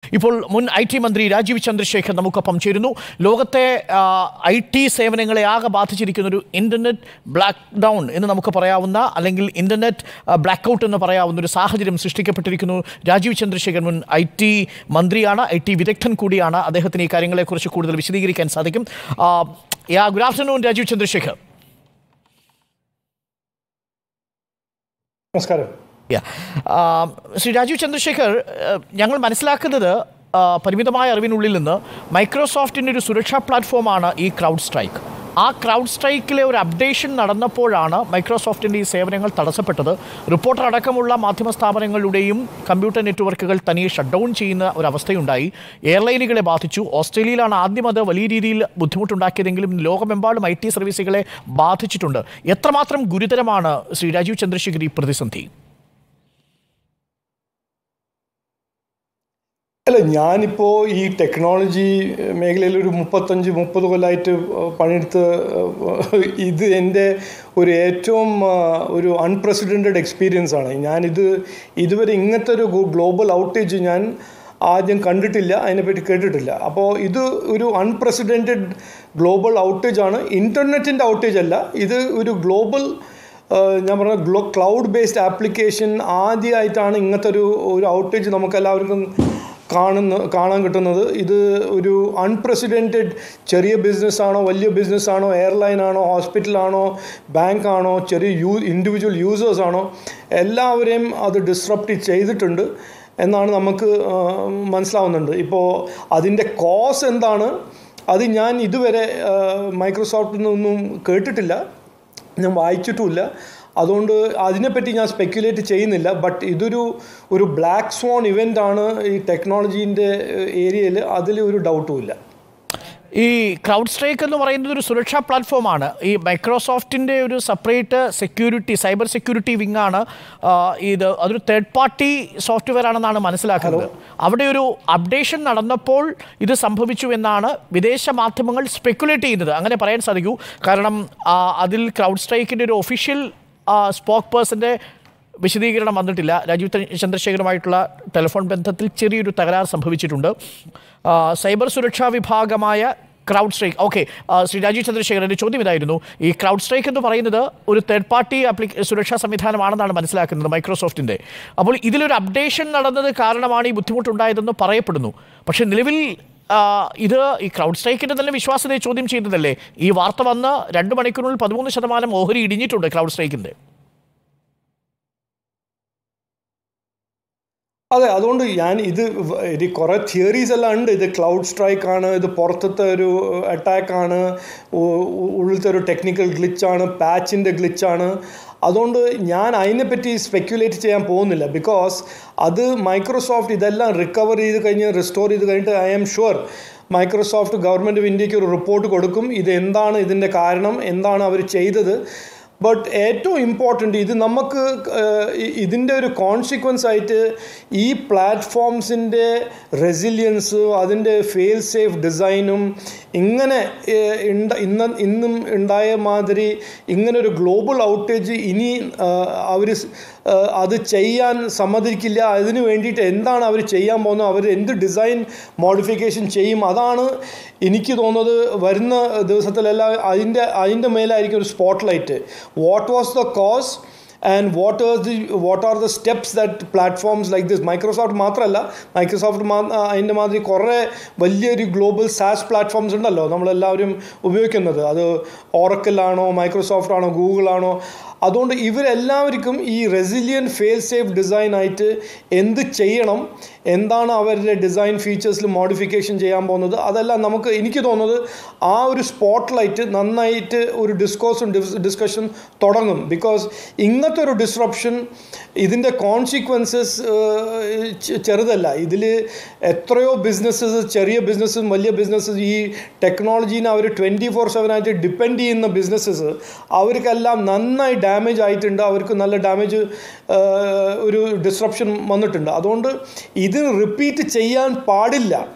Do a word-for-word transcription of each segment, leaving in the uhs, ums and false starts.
ഇപ്പോൾ മുൻ I T മന്ത്രി രാജീവ് ചന്ദ്രശേഖർ നമുക്കൊപ്പം ചേരുന്നു. ലോകത്തെ ഐ ടി സേവനങ്ങളെ ആകെ ബാധിച്ചിരിക്കുന്ന ഒരു ഇന്റർനെറ്റ് ബ്ലാക്ക് ഡൗൺ എന്ന് നമുക്ക് പറയാവുന്ന, അല്ലെങ്കിൽ ഇന്റർനെറ്റ് ബ്ലാക്ക് ഔട്ട് എന്ന് പറയാവുന്ന ഒരു സാഹചര്യം സൃഷ്ടിക്കപ്പെട്ടിരിക്കുന്നു. രാജീവ് ചന്ദ്രശേഖർ മുൻ ഐ ടി മന്ത്രിയാണ്, ഐ ടി വിദഗ്ധൻ കൂടിയാണ്. അദ്ദേഹത്തിന് ഈ കാര്യങ്ങളെക്കുറിച്ച് കൂടുതൽ വിശദീകരിക്കാൻ സാധിക്കും. Yeah good afternoon Rajeev Chandrasekhar. നമസ്കാരം. ശ്രീ രാജീവ് ചന്ദ്രശേഖർ, ഞങ്ങൾ മനസ്സിലാക്കുന്നത് പരിമിതമായ അറിവിനുള്ളിൽ നിന്ന് മൈക്രോസോഫ്റ്റിൻ്റെ ഒരു സുരക്ഷാ പ്ലാറ്റ്ഫോമാണ് ഈ ക്രൗഡ് സ്ട്രൈക്ക്. ആ ക്രൗഡ് സ്ട്രൈക്കിലെ ഒരു അപ്ഡേഷൻ നടന്നപ്പോഴാണ് മൈക്രോസോഫ്റ്റിൻ്റെ ഈ സേവനങ്ങൾ തടസ്സപ്പെട്ടത്. റിപ്പോർട്ടർ അടക്കമുള്ള മാധ്യമ സ്ഥാപനങ്ങളുടെയും കമ്പ്യൂട്ടർ നെറ്റ്വർക്കുകൾ തനിയെ ഷട്ട് ഡൗൺ ചെയ്യുന്ന ഒരവസ്ഥയുണ്ടായി. എയർലൈനുകളെ ബാധിച്ചു. ഓസ്ട്രേലിയയിലാണ് ആദ്യം അത് വലിയ രീതിയിൽ ബുദ്ധിമുട്ടുണ്ടാക്കിയതെങ്കിലും ലോകമെമ്പാടും ഐ ടി സർവീസുകളെ ബാധിച്ചിട്ടുണ്ട്. എത്രമാത്രം ഗുരുതരമാണ് ശ്രീ രാജീവ് ചന്ദ്രശേഖർ ഈ പ്രതിസന്ധി? അല്ല, ഞാനിപ്പോൾ ഈ ടെക്നോളജി മേഖലയിൽ ഒരു മുപ്പത്തഞ്ച് മുപ്പത് കൊല്ലമായിട്ട് പണിയെടുത്ത് ഇത് എൻ്റെ ഒരു ഏറ്റവും ഒരു അൺപ്രസിഡൻറ്റഡ് എക്സ്പീരിയൻസ് ആണ്. ഞാനിത് ഇതുവരെ ഇങ്ങനത്തെ ഒരു ഗ്ലോബൽ ഔട്ടേജ് ഞാൻ ആദ്യം കണ്ടിട്ടില്ല, അതിനെപ്പറ്റി കേട്ടിട്ടില്ല. അപ്പോൾ ഇത് ഒരു അൺപ്രസിഡൻറ്റഡ് ഗ്ലോബൽ ഔട്ടേജ് ആണ്. ഇൻ്റർനെറ്റിൻ്റെ ഔട്ടേജ് അല്ല, ഇത് ഒരു ഗ്ലോബൽ ഞാൻ പറഞ്ഞ ഗ്ലോ ക്ലൗഡ് ബേസ്ഡ് ആപ്ലിക്കേഷൻ ആദ്യമായിട്ടാണ് ഇങ്ങനത്തെ ഒരു ഒരു ഔട്ടേജ് നമുക്കെല്ലാവർക്കും കാണുന്ന കാണാൻ കിട്ടുന്നത്. ഇത് ഒരു അൺപ്രസിഡൻറ്റഡ് ചെറിയ ബിസിനസ്സാണോ വലിയ ബിസിനസ്സാണോ എയർലൈനാണോ ഹോസ്പിറ്റലാണോ ബാങ്കാണോ ചെറിയ യൂ ഇൻഡിവിജ്വൽ യൂസേഴ്സാണോ എല്ലാവരെയും അത് ഡിസ്റപ്റ്റ് ചെയ്തിട്ടുണ്ട് എന്നാണ് നമുക്ക് മനസ്സിലാവുന്നുണ്ട്. ഇപ്പോൾ അതിൻ്റെ കോസ് എന്താണ് അത് ഞാൻ ഇതുവരെ മൈക്രോസോഫ്റ്റിൽ നിന്നൊന്നും കേട്ടിട്ടില്ല, ഞാൻ വായിച്ചിട്ടുമില്ല. അതുകൊണ്ട് അതിനെപ്പറ്റി ഞാൻ സ്പെക്യുലേറ്റ് ചെയ്യുന്നില്ല. ബട്ട് ഇതൊരു ഒരു ബ്ലാക്ക് സ്വാൺ ഇവൻ്റ് ആണ് ഈ ടെക്നോളജീൻ്റെ ഏരിയയിൽ, അതിൽ ഒരു ഡൗട്ടും ഇല്ല. ഈ ക്രൗഡ് സ്ട്രൈക്ക് എന്ന് പറയുന്നത് ഒരു സുരക്ഷാ പ്ലാറ്റ്ഫോമാണ്. ഈ മൈക്രോസോഫ്റ്റിൻ്റെ ഒരു സെപ്പറേറ്റ് സെക്യൂരിറ്റി സൈബർ സെക്യൂരിറ്റി വിങ്ങാണ് ഇത്. അതൊരു തേർഡ് പാർട്ടി സോഫ്റ്റ്വെയർ ആണെന്നാണ് മനസ്സിലാക്കുന്നത്. അവിടെ ഒരു അപ്ഡേഷൻ നടന്നപ്പോൾ ഇത് സംഭവിച്ചു എന്നാണ് വിദേശ മാധ്യമങ്ങൾ സ്പെക്യുലേറ്റ് ചെയ്യുന്നത്. അങ്ങനെ പറയാൻ സാധിക്കൂ. കാരണം അതിൽ ക്രൗഡ് സ്ട്രൈക്കിൻ്റെ ഒരു ഒഫീഷ്യൽ സ്പോക്ക് പേഴ്സൻ്റെ വിശദീകരണം വന്നിട്ടില്ല. രാജീവ് ചന്ദ്രശേഖരുമായിട്ടുള്ള ടെലിഫോൺ ബന്ധത്തിൽ ചെറിയൊരു തകരാർ സംഭവിച്ചിട്ടുണ്ട്. സൈബർ സുരക്ഷാ വിഭാഗമായ CrowdStrike. Okay, Shri Rajeev ചന്ദ്രശേഖരൻ്റെ ചോദ്യം ഇതായിരുന്നു. ഈ ക്രൗഡ് സ്ട്രൈക്ക് എന്ന് പറയുന്നത് ഒരു തേർഡ് പാർട്ടി ആപ്ലിക്ക സുരക്ഷാ സംവിധാനമാണെന്നാണ് മനസ്സിലാക്കുന്നത് മൈക്രോസോഫ്റ്റിൻ്റെ. അപ്പോൾ ഇതിലൊരു അപ്ഡേഷൻ നടന്നത് കാരണമാണ് ഈ ബുദ്ധിമുട്ടുണ്ടായതെന്ന് പറയപ്പെടുന്നു. പക്ഷേ നിലവിൽ ഇത് ഈ ക്രൗഡ് സ്ട്രൈക്കിൻ്റെ തന്നെ വിശ്വാസ്യതയെ ചോദ്യം ചെയ്യുന്നതല്ലേ? ഈ വാർത്ത വന്ന് രണ്ട് മണിക്കൂറിനുള്ളിൽ പതിമൂന്ന് ശതമാനം ഓഹരി ഇടിഞ്ഞിട്ടുണ്ട് ക്രൗഡ് സ്ട്രൈക്കിൻ്റെ. അതെ, അതുകൊണ്ട് ഞാൻ ഇത് ഇത് കുറേ തിയറീസ് എല്ലാം ഉണ്ട്. ഇത് ക്ലൗഡ് സ്ട്രൈക്കാണ്, ഇത് പുറത്തത്തെ ഒരു അറ്റാക്കാണ്, ഉള്ളിലത്തെ ഒരു ടെക്നിക്കൽ ഗ്ലിച്ചാണ്, പാച്ചിൻ്റെ ഗ്ലിച്ചാണ്. അതുകൊണ്ട് ഞാൻ അതിനെപ്പറ്റി സ്പെക്യുലേറ്റ് ചെയ്യാൻ പോകുന്നില്ല. ബിക്കോസ് അത് മൈക്രോസോഫ്റ്റ് ഇതെല്ലാം റിക്കവർ ചെയ്ത് കഴിഞ്ഞ് റിസ്റ്റോർ ചെയ്ത് കഴിഞ്ഞിട്ട് I am sure Microsoft government of ഇന്ത്യക്ക് ഒരു റിപ്പോർട്ട് കൊടുക്കും. ഇത് എന്താണ് ഇതിൻ്റെ കാരണം, എന്താണ് അവർ ചെയ്തത്. ബട്ട് ഏറ്റവും ഇമ്പോർട്ടൻ്റ് ഇത് നമുക്ക് ഇതിൻ്റെ ഒരു കോൺസിക്വൻസ് ആയിട്ട് ഈ പ്ലാറ്റ്ഫോംസിൻ്റെ റെസിലിയൻസ്, അതിൻ്റെ ഫെയിൽ സേഫ് ഡിസൈനും ഇങ്ങനെ ഇന്ന് ഇന്നും ഉണ്ടായ മാതിരി ഇങ്ങനെ ഒരു ഗ്ലോബൽ ഔട്ടേജ് ഇനി അവർ അത് ചെയ്യാൻ സമ്മതിക്കില്ല. അതിന് വേണ്ടിയിട്ട് എന്താണ് അവർ ചെയ്യാൻ പോകുന്നത്, അവർ എന്ത് ഡിസൈൻ മോഡിഫിക്കേഷൻ ചെയ്യും, അതാണ് എനിക്ക് തോന്നുന്നത് വരുന്ന ദിവസത്തിലെല്ലാം അതിൻ്റെ അതിൻ്റെ മേലായിരിക്കും ഒരു spotlight. What was the cause and what are the what are the steps that platforms like this, Microsoft മാത്രമല്ല, മൈക്രോസോഫ്റ്റ് അതിൻ്റെ മാതിരി കുറേ വലിയൊരു ഗ്ലോബൽ സാസ് പ്ലാറ്റ്ഫോംസ് ഉണ്ടല്ലോ നമ്മളെല്ലാവരും ഉപയോഗിക്കുന്നത്. അത് ഓറക്കിളാണോ മൈക്രോസോഫ്റ്റ് ആണോ ഗൂഗിൾ ആണോ. അതുകൊണ്ട് ഇവരെല്ലാവർക്കും ഈ റെസിലിയൻ ഫെയിൽ സേഫ് ഡിസൈനായിട്ട് എന്ത് ചെയ്യണം, എന്താണ് അവരുടെ ഡിസൈൻ ഫീച്ചേഴ്സിൽ മോഡിഫിക്കേഷൻ ചെയ്യാൻ പോകുന്നത്, അതെല്ലാം നമുക്ക് എനിക്ക് തോന്നുന്നത് ആ ഒരു സ്പോട്ട് ലൈറ്റ് നന്നായിട്ട് ഒരു ഡിസ്കോസും ഡിസ്കഷൻ തുടങ്ങും. ബിക്കോസ് ഇങ്ങനത്തെ ഒരു ഡിസ്റപ്ഷൻ ഇതിൻ്റെ കോൺസിക്വൻസസ് ചെറുതല്ല. ഇതിൽ എത്രയോ ബിസിനസ്സസ്, ചെറിയ ബിസിനസ്സും വലിയ ബിസിനസ്സസ്, ഈ ടെക്നോളജീനെ അവർ ട്വൻറ്റി ഫോർ സെവൻ ആയിട്ട് ഡിപ്പെൻഡ് ചെയ്യുന്ന ബിസിനസ്സസ് അവർക്കെല്ലാം നന്നായി ഡാമേജ് ആയിട്ടുണ്ട്. അവർക്ക് നല്ല ഡാമേജ് ഒരു ഡിസ്റപ്ഷൻ വന്നിട്ടുണ്ട്. അതുകൊണ്ട് ഇത് റിപ്പീറ്റ് ചെയ്യാൻ പാടില്ല.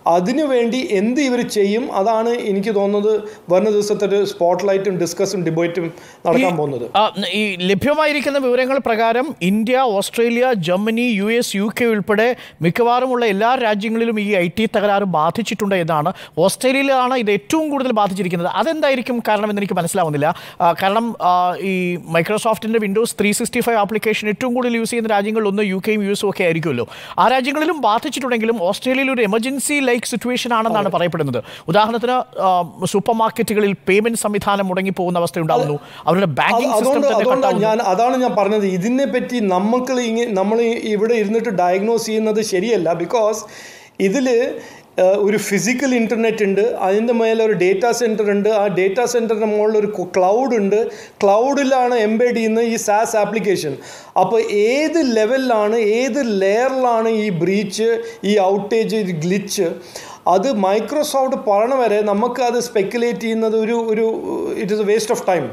അതിനുവേണ്ടി എന്ത് ഇവർ ചെയ്യും അതാണ് എനിക്ക് തോന്നുന്നത് വരുന്ന ദിവസത്തെ ഒരു സ്പോട്ട് ലൈറ്റും ഡിസ്കസും ഡിബേറ്റും നടക്കാൻ പോകുന്നത്. ഈ ലഭ്യമായിരിക്കുന്ന വിവരങ്ങൾ പ്രകാരം India, Australia, Germany, U S, U K ഉൾപ്പെടെ മിക്കവാറുമുള്ള എല്ലാ രാജ്യങ്ങളിലും ഈ ഐ ടി തകരാറ് ബാധിച്ചിട്ടുണ്ട് എന്നാണ്. ഓസ്ട്രേലിയയിലാണ് ഇത് ഏറ്റവും കൂടുതൽ ബാധിച്ചിരിക്കുന്നത്. അതെന്തായിരിക്കും കാരണം എന്ന് എനിക്ക് മനസ്സിലാവുന്നില്ല. കാരണം ഈ മൈക്രോസോഫ്റ്റിൻ്റെ Windows three sixty five application ഏറ്റവും കൂടുതൽ യൂസ് ചെയ്യുന്ന രാജ്യങ്ങളിൽ ഒന്ന് യു കെയും യു എസും ഒക്കെ ആയിരിക്കുമല്ലോ. ആ രാജ്യങ്ങളിലും ബാധിച്ചിട്ടുണ്ടെങ്കിലും ഓസ്ട്രേലിയയിൽ ഒരു എമർജൻസി ലൈക്ക് സിറ്റുവേഷൻ ആണെന്നാണ് പറയപ്പെടുന്നത്. ഉദാഹരണത്തിന് സൂപ്പർ മാർക്കറ്റുകളിൽ പേയ്മെന്റ് സംവിധാനം മുടങ്ങിപ്പോകുന്ന അവസ്ഥ ഉണ്ടാകുന്നു. അവരുടെ ബാങ്കിങ് സിസ്റ്റം. ഞാൻ അതാണ് ഞാൻ പറഞ്ഞത്, ഇതിനെ പറ്റി നമുക്ക് നമ്മൾ ഇവിടെ ഇരുന്നിട്ട് ഡയഗ്നോസ് ചെയ്യുന്നത് ശരിയല്ല. ബിക്കോസ് ഇതിൽ ഒരു ഫിസിക്കൽ ഇൻ്റർനെറ്റ് ഉണ്ട്, അതിൻ്റെ മേലെ ഒരു ഡേറ്റാ സെൻറ്റർ ഉണ്ട്, ആ ഡേറ്റാ സെൻറ്ററിൻ്റെ മുകളിൽ ഒരു ക്ലൗഡ് ഉണ്ട്, ക്ലൗഡിലാണ് എംബെഡ് ചെയ്യുന്ന ഈ സാസ് ആപ്ലിക്കേഷൻ. അപ്പോൾ ഏത് ലെവലിലാണ്, ഏത് ലെയറിലാണ് ഈ ബ്രീച്ച്, ഈ ഔട്ടേജ്, ഈ ഗ്ലിച്ച്, അത് മൈക്രോസോഫ്റ്റ് പറയണ വരെ നമുക്ക് അത് സ്പെക്കുലേറ്റ് ചെയ്യുന്നത് ഒരു ഒരു it is a waste of time.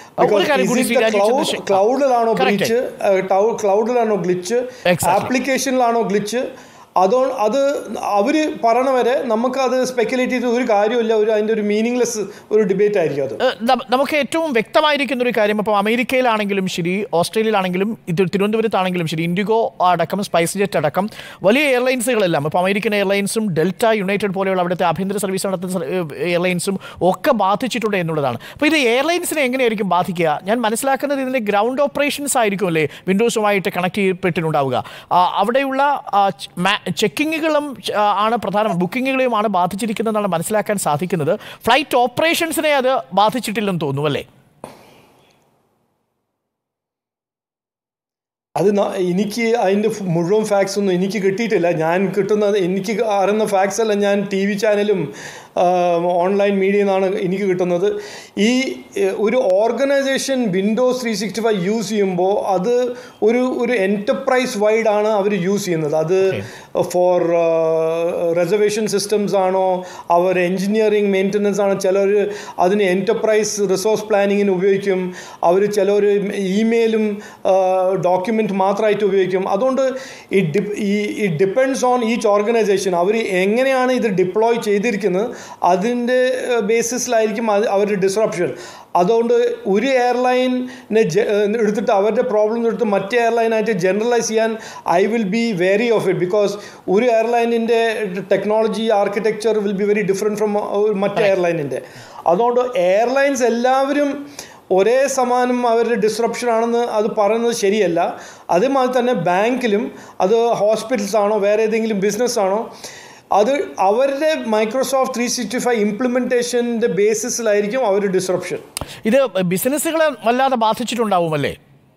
ക്ലൗഡിലാണോ ഗ്ലിച്ച്, ക്ലൗഡിലാണോ ഗ്ലിച്ച്, ആപ്ലിക്കേഷനിലാണോ ഗ്ലിച്ച്, അതോ അത് അവർ പറയണ വരെ നമുക്കത് സ്പെക്കുലേറ്റ് ചെയ്ത് ഒരു കാര്യമില്ല. ഒരു അതിൻ്റെ ഒരു മീനിങ്ലെസ് ഒരു ഡിബേറ്റ് ആയിരിക്കും അത്. നമുക്ക് ഏറ്റവും വ്യക്തമായിരിക്കുന്ന ഒരു കാര്യം, ഇപ്പോൾ അമേരിക്കയിലാണെങ്കിലും ശരി, ഓസ്ട്രേലിയയിലാണെങ്കിലും, ഇത് തിരുവനന്തപുരത്താണെങ്കിലും ശരി, ഇൻഡിഗോ അടക്കം, സ്പൈസ് ജെറ്റ് അടക്കം വലിയ എയർലൈൻസുകളെല്ലാം, ഇപ്പോൾ അമേരിക്കൻ എയർലൈൻസും ഡെൽറ്റ, യുണൈറ്റഡ് പോലെയുള്ള അവിടുത്തെ ആഭ്യന്തര സർവീസ് നടത്തുന്ന എയർലൈൻസും ഒക്കെ ബാധിച്ചിട്ടുണ്ട് എന്നുള്ളതാണ്. അപ്പോൾ ഇത് എയർലൈൻസിനെ എങ്ങനെയായിരിക്കും ബാധിക്കുക? ഞാൻ മനസ്സിലാക്കുന്നത് ഇതിൻ്റെ ഗ്രൗണ്ട് ഓപ്പറേഷൻസ് ആയിരിക്കും അല്ലേ വിൻഡോസുമായിട്ട് കണക്ട് ചെയ്യപ്പെട്ടിട്ടുണ്ടാവുക. അവിടെയുള്ള ചെക്കിങ്ങുകളും ആണ് പ്രധാനം, ബുക്കിങ്ങുകളെയുമാണ് ബാധിച്ചിരിക്കുന്നതെന്നാണ് മനസ്സിലാക്കാൻ സാധിക്കുന്നത്. ഫ്ലൈറ്റ് ഓപ്പറേഷൻസിനെ അത് ബാധിച്ചിട്ടില്ലെന്ന് തോന്നുന്നു അല്ലേ? അത് എനിക്ക് അതിൻ്റെ മുഴുവൻ ഫാക്സ് ഒന്നും എനിക്ക് കിട്ടിയിട്ടില്ല. ഞാൻ കിട്ടുന്നത്, എനിക്ക് അറിയുന്ന ഫാക്സ് അല്ല ഞാൻ ടി വി ചാനലും ഓൺലൈൻ മീഡിയയിൽ നിന്നാണ് എനിക്ക് കിട്ടുന്നത്. ഈ ഒരു organisation Windows three sixty five use ചെയ്യുമ്പോൾ അത് ഒരു ഒരു എൻ്റർപ്രൈസ് വൈഡാണ് അവർ യൂസ് ചെയ്യുന്നത്. അത് ഫോർ റിസർവേഷൻ സിസ്റ്റംസ് ആണോ, അവർ എൻജിനീയറിങ് മെയിൻ്റനൻസ് ആണോ, ചിലർ അതിന് എൻ്റർപ്രൈസ് റിസോഴ്സ് പ്ലാനിങ്ങിന് ഉപയോഗിക്കും, അവർ ചിലർ ഇമെയിലും ഡോക്യുമെൻറ്റ് മാത്രമായിട്ട് ഉപയോഗിക്കും. അതുകൊണ്ട് ഈ ഡിപ് ഈ it depends on each organisation. അവർ എങ്ങനെയാണ് ഇത് ഡിപ്ലോയ് ചെയ്തിരിക്കുന്നത് അതിൻ്റെ ബേസിസിലായിരിക്കും അത് അവരുടെ ഡിസ്റപ്ഷൻ. അതുകൊണ്ട് ഒരു എയർലൈനെ എടുത്തിട്ട് അവരുടെ പ്രോബ്ലം എടുത്ത് മറ്റേ എയർലൈനായിട്ട് ജനറലൈസ് ചെയ്യാൻ I will be very of it. Because ഒരു എയർലൈനിൻ്റെ technology architecture will be very different from മറ്റേ എയർലൈനിൻ്റെ. അതുകൊണ്ട് എയർലൈൻസ് എല്ലാവരും ഒരേ സമാനം അവരുടെ ഡിസ്റപ്ഷൻ ആണെന്ന് അത് പറയുന്നത് ശരിയല്ല. അതേമാതിരി തന്നെ ബാങ്കിലും, അത് ഹോസ്പിറ്റൽസ് ആണോ വേറെ ഏതെങ്കിലും ബിസിനസ് ആണോ, അത് അവരുടെ മൈക്രോസോഫ്റ്റ് ത്രീ സിക്സ്റ്റി ഫൈവ് ഇംപ്ലിമെൻറ്റേഷൻ്റെ ബേസിസിലായിരിക്കും അവരുടെ ഡിസ്റപ്ഷൻ. ഇത് ബിസിനസ്സുകളെ വല്ലാതെ ബാധിച്ചിട്ടുണ്ടാവുമല്ലേ?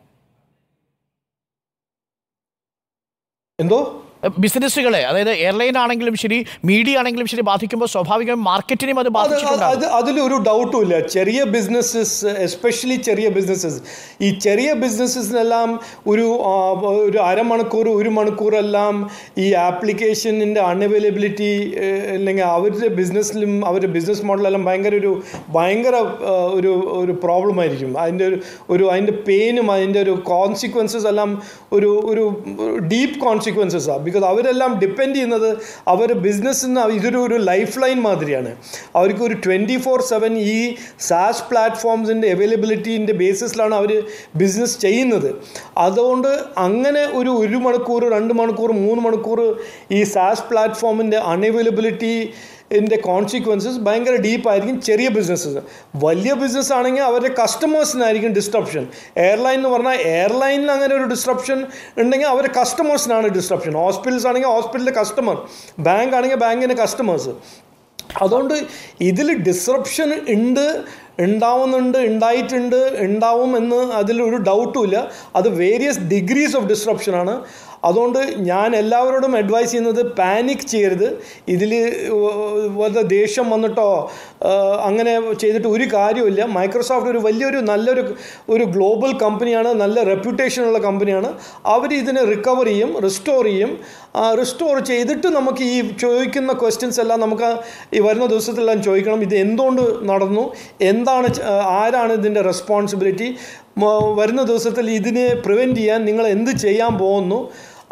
എന്തോ ബിസിനസ്സുകളെ, അതായത് എയർലൈൻ ആണെങ്കിലും ശരി, മീഡിയ ആണെങ്കിലും ശരി, ബാധിക്കുമ്പോൾ സ്വാഭാവികമായും മാർക്കറ്റിനെയും അത് ബാധിച്ചിട്ടുണ്ടാകും. അത് അതിലൊരു ഡൗട്ടും ഇല്ല. ചെറിയ ബിസിനസ്സസ്, എസ്പെഷ്യലി ചെറിയ ബിസിനസ്സസ്, ഈ ചെറിയ ബിസിനസ്സസിനെല്ലാം ഒരു ഒരു അരമണിക്കൂർ ഒരു മണിക്കൂറെല്ലാം ഈ ആപ്ലിക്കേഷനിൻ്റെ അൺഅവൈലബിലിറ്റി അല്ലെങ്കിൽ അവരുടെ ബിസിനസ്സിലും അവരുടെ ബിസിനസ് മോഡലെല്ലാം ഭയങ്കര ഒരു ഭയങ്കര ഒരു ഒരു പ്രോബ്ലം ആയിരിക്കും. അതിൻ്റെ ഒരു ഒരു അതിൻ്റെ പെയിനും അതിൻ്റെ ഒരു കോൺസിക്വൻസസ് എല്ലാം ഒരു ഒരു ഡീപ്പ് കോൺസിക്വൻസസാണ്. ബിക്കോസ് അവരെല്ലാം ഡിപ്പെൻഡ് ചെയ്യുന്നത് അവരുടെ ബിസിനസ്സിന്, ഇതൊരു ഒരു ലൈഫ് ലൈൻ മാതിരിയാണ്. അവർക്ക് ഒരു ട്വൻറ്റി ഫോർ സെവൻ ഈ സാസ് പ്ലാറ്റ്ഫോംസിൻ്റെ അവൈലബിലിറ്റീൻ്റെ ബേസിസിലാണ് അവർ ബിസിനസ് ചെയ്യുന്നത്. അതുകൊണ്ട് അങ്ങനെ ഒരു ഒരു മണിക്കൂർ രണ്ട് മണിക്കൂർ മൂന്ന് മണിക്കൂർ ഈ സാസ് പ്ലാറ്റ്ഫോമിൻ്റെ അൺഅവൈലബിലിറ്റി ഇതിൻ്റെ കോൺസിക്വൻസസ് ഭയങ്കര ഡീപ്പായിരിക്കും ചെറിയ ബിസിനസ്സസ്. വലിയ ബിസിനസ് ആണെങ്കിൽ അവരുടെ കസ്റ്റമേഴ്സിനായിരിക്കും ഡിസ്ട്രപ്ഷൻ. എയർലൈൻ എന്ന് പറഞ്ഞാൽ എയർലൈനിൽ അങ്ങനെ ഒരു ഡിസ്ട്രപ്ഷൻ ഉണ്ടെങ്കിൽ അവരുടെ കസ്റ്റമേഴ്സിനാണ് ഡിസ്ട്രപ്ഷൻ. ഹോസ്പിറ്റൽസ് ആണെങ്കിൽ ഹോസ്പിറ്റലിലെ കസ്റ്റമർ, ബാങ്ക് ആണെങ്കിൽ ബാങ്കിൻ്റെ കസ്റ്റമേഴ്സ്. അതുകൊണ്ട് ഇതിൽ ഡിസ്റപ്ഷൻ ഉണ്ട്, ഉണ്ടാവുന്നുണ്ട്, ഉണ്ടായിട്ടുണ്ട്, ഉണ്ടാവും എന്ന് അതിലൊരു ഡൗട്ടുമില്ല. അത് വേരിയസ് ഡിഗ്രീസ് ഓഫ് ഡിസ്റപ്ഷനാണ്. അതുകൊണ്ട് ഞാൻ എല്ലാവരോടും അഡ്വൈസ് ചെയ്യുന്നത് പാനിക് ചെയ്യരുത്. ഇതിൽ വല്ല ദേഷ്യം വന്നിട്ടോ അങ്ങനെ ചെയ്തിട്ട് ഒരു കാര്യമില്ല. മൈക്രോസോഫ്റ്റ് ഒരു വലിയൊരു നല്ലൊരു ഒരു ഗ്ലോബൽ കമ്പനിയാണ്, നല്ല റെപ്യൂട്ടേഷനുള്ള കമ്പനിയാണ്. അവർ ഇതിനെ റിക്കവർ ചെയ്യും, റിസ്റ്റോർ ചെയ്യും. റിസ്റ്റോർ ചെയ്തിട്ട് നമുക്ക് ഈ ചോദിക്കുന്ന ക്വസ്റ്റ്യൻസ് എല്ലാം നമുക്ക് ഈ വരുന്ന ദിവസത്തിലെല്ലാം ചോദിക്കണം. ഇത് എന്തുകൊണ്ട് നടന്നു, എന്താണ്, ആരാണ് ഇതിൻ്റെ റെസ്പോൺസിബിലിറ്റി, വരുന്ന ദിവസത്തിൽ ഇതിനെ പ്രിവെൻറ്റ് ചെയ്യാൻ നിങ്ങൾ എന്ത് ചെയ്യാൻ പോകുന്നു,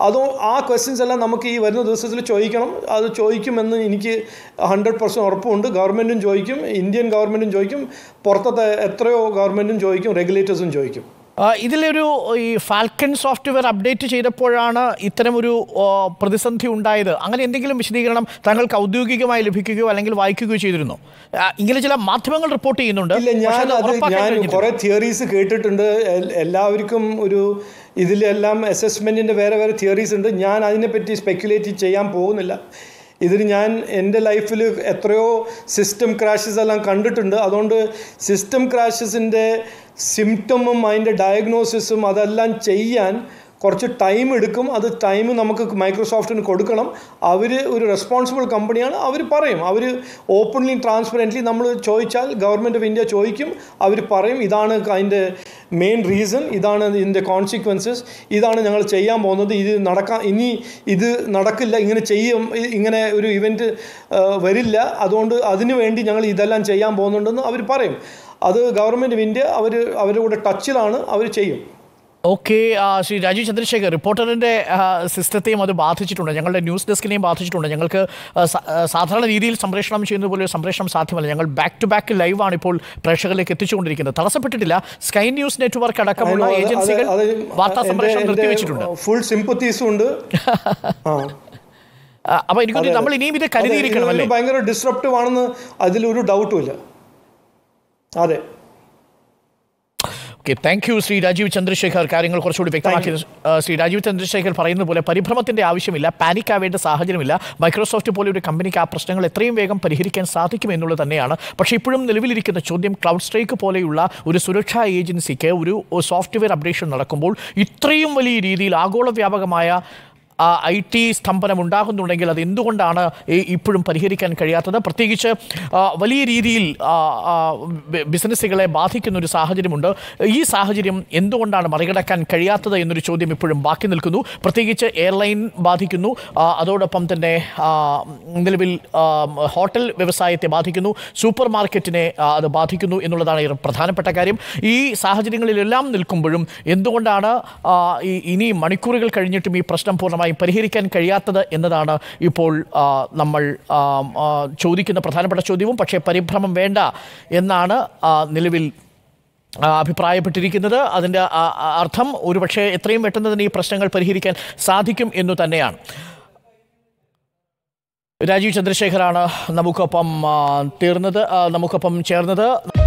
അതോ ആ ക്വസ്റ്റ്യൻസ് എല്ലാം നമുക്ക് ഈ വരുന്ന ദിവസത്തിൽ ചോദിക്കണം. അത് ചോദിക്കുമെന്ന് എനിക്ക് ഹൺഡ്രഡ് പെർസെൻറ്റ് ഉറപ്പുണ്ട്. ഗവൺമെൻറ്റും ചോദിക്കും, ഇന്ത്യൻ ഗവൺമെൻറ്റും ചോദിക്കും, പുറത്തത്തെ എത്രയോ ഗവൺമെൻറ്റും ചോദിക്കും, റെഗുലേറ്റേഴ്സും ചോദിക്കും. ഇതിലൊരു ഈ ഫാൽക്കൺ സോഫ്റ്റ്വെയർ അപ്ഡേറ്റ് ചെയ്തപ്പോഴാണ് ഇത്തരമൊരു പ്രതിസന്ധി ഉണ്ടായത്. അങ്ങനെ എന്തെങ്കിലും വിശദീകരണം താങ്കൾക്ക് ഔദ്യോഗികമായി ലഭിക്കുകയോ അല്ലെങ്കിൽ വായിക്കുകയോ ചെയ്തിരുന്നോ? ഇങ്ങനെ ചില മാധ്യമങ്ങൾ റിപ്പോർട്ട് ചെയ്യുന്നുണ്ട്. ഇല്ല, ഞാൻ അത് ഞാൻ കുറേ തിയറീസ് കേട്ടിട്ടുണ്ട്. എല്ലാവർക്കും ഒരു ഇതിലെല്ലാം അസസ്മെൻറ്റിൻ്റെ വേറെ വേറെ തിയറീസ് ഉണ്ട്. ഞാൻ അതിനെപ്പറ്റി സ്പെക്കുലേറ്റ് ചെയ്യാൻ പോകുന്നില്ല. ഇതിന് ഞാൻ എൻ്റെ ലൈഫിൽ എത്രയോ സിസ്റ്റം ക്രാഷസ് എല്ലാം കണ്ടിട്ടുണ്ട്. അതുകൊണ്ട് സിസ്റ്റം ക്രാഷസിൻ്റെ സിംറ്റമും അതിൻ്റെ ഡയഗ്നോസിസും അതെല്ലാം ചെയ്യാൻ കുറച്ച് ടൈം എടുക്കും. അത് ടൈം നമുക്ക് മൈക്രോസോഫ്റ്റിന് കൊടുക്കണം. അവർ ഒരു റെസ്പോൺസിബിൾ കമ്പനിയാണ്. അവർ പറയും, അവർ ഓപ്പൺലി ട്രാൻസ്പെറൻ്റ്ലി നമ്മൾ ചോദിച്ചാൽ ഗവൺമെൻറ് ഓഫ് ഇന്ത്യ ചോദിക്കും, അവർ പറയും ഇതാണ് അതിൻ്റെ മെയിൻ റീസൺ, ഇതാണ് ഇതിൻ്റെ കോൺസിക്വൻസസ്, ഇതാണ് ഞങ്ങൾ ചെയ്യാൻ പോകുന്നത്, ഇത് നടക്കാൻ ഇനി ഇത് നടക്കില്ല, ഇങ്ങനെ ചെയ്യും, ഇങ്ങനെ ഒരു ഇവൻറ്റ് വരില്ല, അതുകൊണ്ട് അതിനു വേണ്ടി ഞങ്ങൾ ഇതെല്ലാം ചെയ്യാൻ പോകുന്നുണ്ടെന്ന് അവർ പറയും. അത് ഗവൺമെൻറ് ഓഫ് ഇന്ത്യ അവർ അവരുടെ കൂടെ ടച്ചിലാണ്, അവർ ചെയ്യും. ഓക്കെ, ശ്രീ രാജീവ് ചന്ദ്രശേഖർ, റിപ്പോർട്ടറിൻ്റെ സിസ്റ്റത്തെയും അത് ബാധിച്ചിട്ടുണ്ട്, ഞങ്ങളുടെ ന്യൂസ് ഡെസ്കിനെയും ബാധിച്ചിട്ടുണ്ട്. ഞങ്ങൾക്ക് സാധാരണ രീതിയിൽ സംപ്രേഷണം ചെയ്യുന്നത് പോലെ സംപ്രേഷണം സാധ്യമല്ല. ഞങ്ങൾ ബാക്ക് ടു ബാക്ക് ലൈവാണ് ഇപ്പോൾ പ്രേക്ഷകരിലേക്ക് എത്തിച്ചുകൊണ്ടിരിക്കുന്നത്. തടസ്സപ്പെട്ടിട്ടില്ല. സ്കൈ ന്യൂസ് നെറ്റ്വർക്ക് അടക്കമുള്ള ഏജൻസികൾ വാർത്താ സംപ്രേഷണം നിർത്തിവെച്ചിട്ടുണ്ട്. ഫുൾ സിമ്പത്തീസും ഉണ്ട്. അപ്പോൾ എനിക്ക് നമ്മൾ ഇനിയും ഇത് കരുതിയിരിക്കണം അല്ലേ? ഭയങ്കര ഡിസ്റപ്റ്റീവ് ആണെന്ന് അതിലൊരു ഡൗട്ടും ഇല്ല. അതെ. Okay, thank you Shri Rajeev Chandrasekhar. കാര്യങ്ങൾ കുറച്ചുകൂടി വ്യക്തമാക്കിയത്. ശ്രീ രാജീവ് ചന്ദ്രശേഖർ പറയുന്നത് പോലെ പരിഭ്രമത്തിൻ്റെ ആവശ്യമില്ല, പാനിക് ആവേണ്ട സാഹചര്യമില്ല. മൈക്രോസോഫ്റ്റ് പോലെ ഒരു കമ്പനിക്ക് ആ പ്രശ്നങ്ങൾ എത്രയും വേഗം പരിഹരിക്കാൻ സാധിക്കും എന്നുള്ളത് തന്നെയാണ്. പക്ഷേ ഇപ്പോഴും നിലവിലിരിക്കുന്ന ചോദ്യം, ക്ലൗഡ് സ്ട്രൈക്ക് പോലെയുള്ള ഒരു സുരക്ഷാ ഏജൻസിക്ക് ഒരു സോഫ്റ്റ്വെയർ അപ്ഡേഷൻ നടക്കുമ്പോൾ ഇത്രയും വലിയ രീതിയിൽ ആഗോള വ്യാപകമായ ഐ ടി സ്തംഭനം ഉണ്ടാകുന്നുണ്ടെങ്കിൽ അത് എന്തുകൊണ്ടാണ് ഇപ്പോഴും പരിഹരിക്കാൻ കഴിയാത്തത്? പ്രത്യേകിച്ച് വലിയ രീതിയിൽ ബിസിനസ്സുകളെ ബാധിക്കുന്ന ഒരു സാഹചര്യമുണ്ട്. ഈ സാഹചര്യം എന്തുകൊണ്ടാണ് മറികടക്കാൻ കഴിയാത്തത് എന്നൊരു ചോദ്യം ഇപ്പോഴും ബാക്കി നിൽക്കുന്നു. പ്രത്യേകിച്ച് എയർലൈൻ ബാധിക്കുന്നു, അതോടൊപ്പം തന്നെ നിലവിൽ ഹോട്ടൽ വ്യവസായത്തെ ബാധിക്കുന്നു, സൂപ്പർ മാർക്കറ്റിനെ അത് ബാധിക്കുന്നു എന്നുള്ളതാണ് പ്രധാനപ്പെട്ട കാര്യം. ഈ സാഹചര്യങ്ങളിലെല്ലാം നിൽക്കുമ്പോഴും എന്തുകൊണ്ടാണ് ഇനി മണിക്കൂറുകൾ കഴിഞ്ഞിട്ടും ഈ പ്രശ്നം പൂർണ്ണമായി പരിഹരിക്കാൻ കഴിയാത്തത് എന്നതാണ് ഇപ്പോൾ നമ്മൾ ചോദിക്കുന്ന പ്രധാനപ്പെട്ട ചോദ്യവും. പക്ഷേ പരിഭ്രമം വേണ്ട എന്നാണ് നിലവിൽ അഭിപ്രായപ്പെട്ടിരിക്കുന്നത്. അതിൻ്റെ അർത്ഥം ഒരുപക്ഷെ എത്രയും പെട്ടെന്ന് തന്നെ ഈ പ്രശ്നങ്ങൾ പരിഹരിക്കാൻ സാധിക്കും എന്നു തന്നെയാണ്. രാജീവ് ചന്ദ്രശേഖറാണ് നമുക്കൊപ്പം തീർന്നത് നമുക്കൊപ്പം ചേർന്നത്.